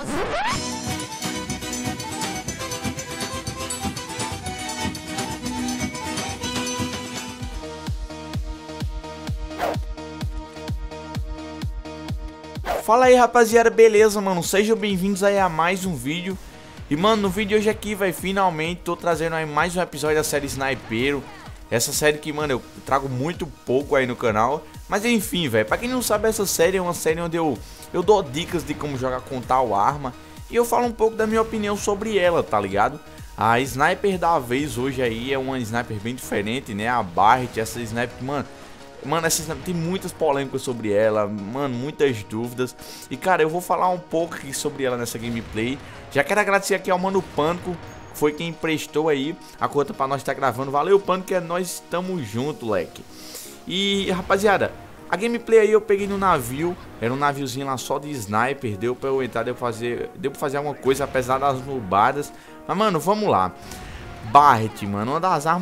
Fala aí, rapaziada, beleza, mano? Sejam bem-vindos aí a mais um vídeo. E, mano, no vídeo de hoje aqui, vai finalmente tô trazendo aí mais um episódio da série Snipeiro. Essa série que, mano, eu trago muito pouco aí no canal. Mas enfim, velho, pra quem não sabe, essa série é uma série onde eu dou dicas de como jogar com tal arma. E eu falo um pouco da minha opinião sobre ela, tá ligado? A sniper da vez hoje aí é uma sniper bem diferente, né? A Barrett, essa sniper, Mano, essa sniper tem muitas polêmicas sobre ela, mano, muitas dúvidas. E, cara, eu vou falar um pouco aqui sobre ela nessa gameplay. Já quero agradecer aqui ao Mano Pânico, que foi quem emprestou aí a conta pra nós estar gravando. Valeu, Pânico, que nós estamos juntos, leque. E, rapaziada, a gameplay aí eu peguei no navio. Era um naviozinho lá só de sniper. Deu pra eu entrar, deu pra fazer alguma coisa, apesar das nubadas. Mas, mano, vamos lá. Barrett, mano, uma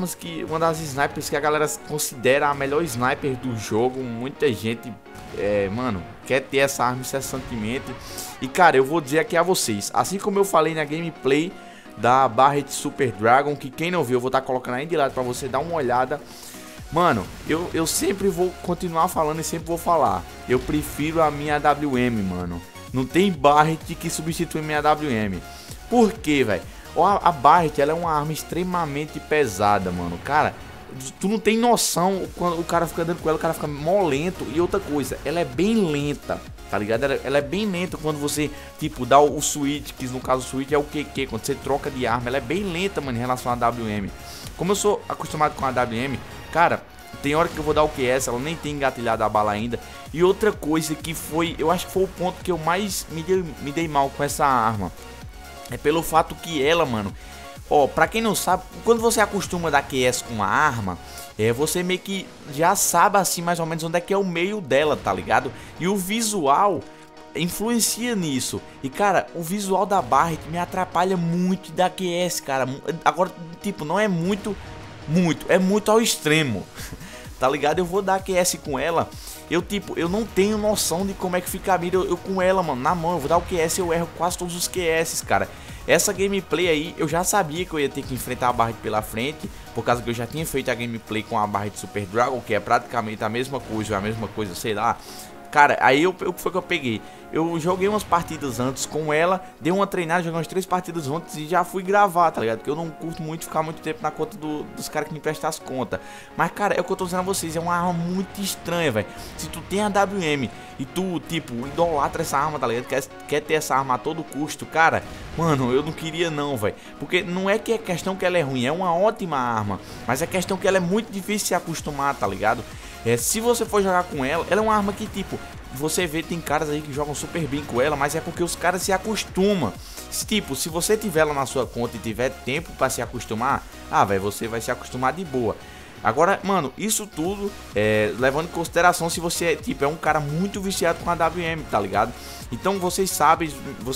das snipers que a galera considera a melhor sniper do jogo. Muita gente, mano, quer ter essa arma incessantemente. E, cara, eu vou dizer aqui a vocês, assim como eu falei na gameplay da Barrett Super Dragon, que quem não viu, eu vou estar colocando aí de lado pra você dar uma olhada. Mano, eu sempre vou continuar falando e sempre vou falar, eu prefiro a minha AWM, mano. Não tem Barrett que substitui minha AWM. Por quê, velho? A Barrett, ela é uma arma extremamente pesada, mano. Cara, tu não tem noção quando o cara fica andando com ela, o cara fica molento. E outra coisa, ela é bem lenta, tá ligado? Ela é bem lenta quando você, tipo, dá o switch, que no caso o switch é o QQ, quando você troca de arma. Ela é bem lenta, mano, em relação à WM. Como eu sou acostumado com a WM, cara, tem hora que eu vou dar o QS, ela nem tem engatilhado a bala ainda. E outra coisa que foi, eu acho que foi o ponto que eu mais me dei mal com essa arma, é pelo fato que ela, mano, ó, pra quem não sabe, quando você acostuma a dar QS com a arma, você meio que já sabe assim mais ou menos onde é que é o meio dela, tá ligado? E o visual influencia nisso. E, cara, o visual da Barrett me atrapalha muito da QS, cara. Agora, tipo, não é muito, é muito ao extremo, tá ligado? Eu vou dar QS com ela, eu não tenho noção de como é que fica a mira. Eu com ela, mano, na mão, eu vou dar o QS, eu erro quase todos os QS, cara. Essa gameplay aí, eu já sabia que eu ia ter que enfrentar a Barrett pela frente, por causa que eu já tinha feito a gameplay com a Barrett Super Dragon, que é praticamente a mesma coisa, sei lá. Cara, aí o que foi que eu peguei? Eu joguei umas partidas antes com ela, dei uma treinada, joguei umas 3 partidas antes e já fui gravar, tá ligado? Porque eu não curto muito ficar muito tempo na conta dos caras que me prestam as contas. Mas, cara, é o que eu tô dizendo a vocês, é uma arma muito estranha, velho. Se tu tem a WM e tu, tipo, idolatra essa arma, tá ligado? Quer ter essa arma a todo custo, cara, mano, eu não queria não, velho. Porque não é que é questão que ela é ruim, é uma ótima arma, mas é questão que ela é muito difícil de se acostumar, tá ligado? Se você for jogar com ela, ela é uma arma que, tipo, você vê, tem caras aí que jogam super bem com ela, mas é porque os caras se acostumam. Tipo, se você tiver ela na sua conta e tiver tempo pra se acostumar, velho, você vai se acostumar de boa. Agora, mano, isso tudo levando em consideração se você, tipo, é um cara muito viciado com a WM, tá ligado? Então vocês sabem,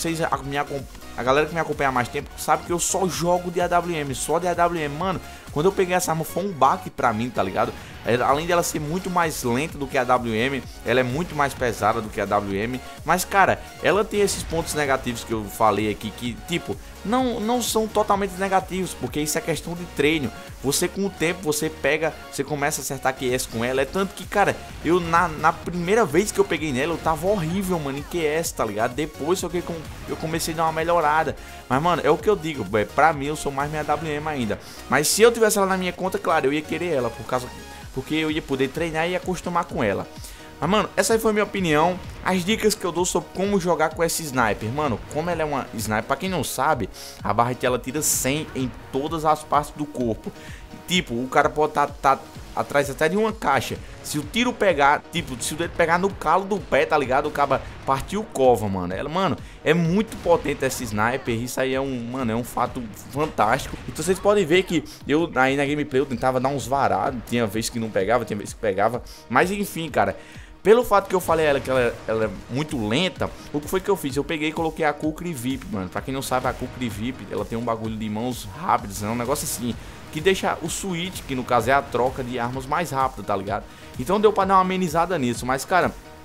a galera que me acompanha há mais tempo sabe que eu só jogo de AWM, só de AWM, mano. Quando eu peguei essa arma foi um baque pra mim, tá ligado? Além dela ser muito mais lenta do que a WM, ela é muito mais pesada do que a WM. Mas, cara, ela tem esses pontos negativos que eu falei aqui, que, tipo, não são totalmente negativos, porque isso é questão de treino. Você, com o tempo, você começa a acertar QS com ela. É tanto que, cara, eu na primeira vez que eu peguei nela, eu tava horrível, mano, em QS, tá ligado? Depois eu comecei a dar uma melhorada. Mas, mano, é o que eu digo, pra mim eu sou mais minha WM ainda. Mas se eu tivesse ela na minha conta, claro, eu ia querer ela, porque eu ia poder treinar e acostumar com ela. Mas, mano, essa aí foi a minha opinião. As dicas que eu dou sobre como jogar com essa sniper. Mano, como ela é uma sniper, pra quem não sabe, a Barrett ela tira 100 em todas as partes do corpo. Tipo, o cara pode tá atrás até de uma caixa. Se o tiro pegar, tipo, se o dedo pegar no calo do pé, tá ligado? O cara partiu cova, mano. Mano, é muito potente essa sniper. Isso aí é um fato fantástico. Então vocês podem ver que eu aí na gameplay eu tentava dar uns varados. Tinha vez que não pegava, tinha vez que pegava. Mas enfim, cara, pelo fato que eu falei que ela é muito lenta, o que foi que eu fiz? Eu peguei e coloquei a Kukri VIP, mano. Pra quem não sabe, a Kukri VIP, ela tem um bagulho de mãos rápidas, é um negócio assim, que deixa o switch, que no caso é a troca de armas, mais rápido, tá ligado? Então deu pra dar uma amenizada nisso. Mas, cara,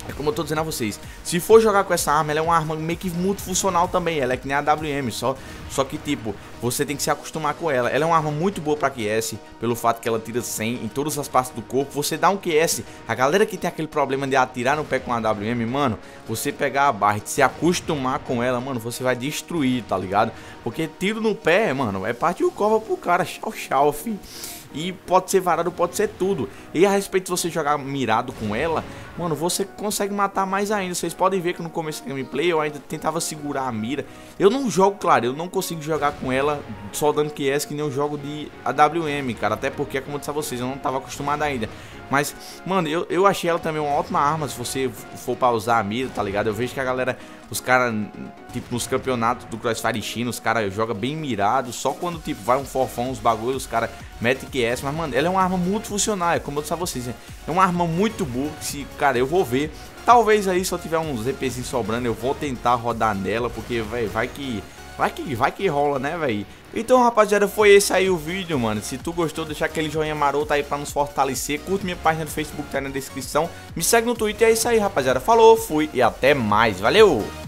É como eu tô dizendo a vocês, se for jogar com essa arma, ela é uma arma meio que multifuncional também, ela é que nem a AWM, só que tipo, você tem que se acostumar com ela. Ela é uma arma muito boa pra QS, pelo fato que ela tira 100 em todas as partes do corpo. Você dá um QS, a galera que tem aquele problema de atirar no pé com a AWM, mano, você pegar a barra e se acostumar com ela, mano, você vai destruir, tá ligado? Porque tiro no pé, mano, é partir o cova pro cara, tchau, fi. E pode ser varado, pode ser tudo. E a respeito de você jogar mirado com ela, mano, você consegue matar mais ainda. Vocês podem ver que no começo da gameplay eu ainda tentava segurar a mira. Eu não jogo, claro, eu não consigo jogar com ela só dando QS que nem eu jogo de AWM, cara. Até porque, como eu disse a vocês, eu não tava acostumado ainda. Mas, mano, eu achei ela também uma ótima arma se você for pra usar a mira, tá ligado? Eu vejo que a galera, os caras, tipo, nos campeonatos do Crossfire China, os caras jogam bem mirado. Só quando, tipo, vai um forfão, os bagulhos, os caras metem QS. Mas, mano, ela é uma arma multifuncional, é como eu disse a vocês. É uma arma muito boa que, se, cara, eu vou ver. Talvez aí, se eu tiver uns EPzinhos sobrando, eu vou tentar rodar nela, porque, velho, vai que rola, né, velho? Então, rapaziada, foi esse aí o vídeo, mano. Se tu gostou, deixa aquele joinha maroto aí pra nos fortalecer. Curte minha página do Facebook, tá aí na descrição. Me segue no Twitter, é isso aí, rapaziada. Falou, fui e até mais. Valeu!